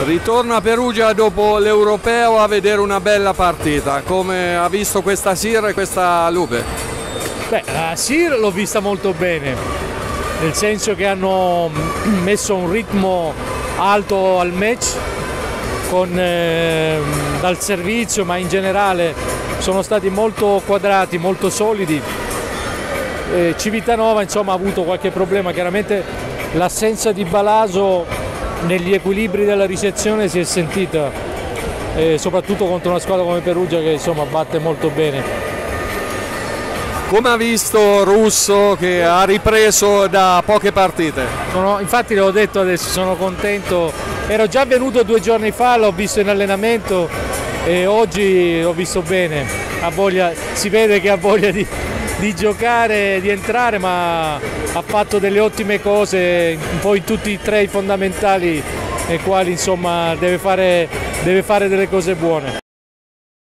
Ritorno a Perugia dopo l'Europeo a vedere una bella partita. Come ha visto questa SIR e questa Lube? Beh, la SIR l'ho vista molto bene, nel senso che hanno messo un ritmo alto al match dal servizio, ma in generale sono stati molto quadrati, molto solidi. Civitanova insomma ha avuto qualche problema, chiaramente l'assenza di Balaso negli equilibri della ricezione si è sentita, soprattutto contro una squadra come Perugia che insomma batte molto bene. Come ha visto Russo che ha ripreso da poche partite? Infatti l'ho detto adesso, sono contento, ero già venuto 2 giorni fa, l'ho visto in allenamento e oggi l'ho visto bene, si vede che ha voglia di giocare, di entrare, ma ha fatto delle ottime cose un po' in tutti e 3 i fondamentali nei quali insomma deve fare delle cose buone.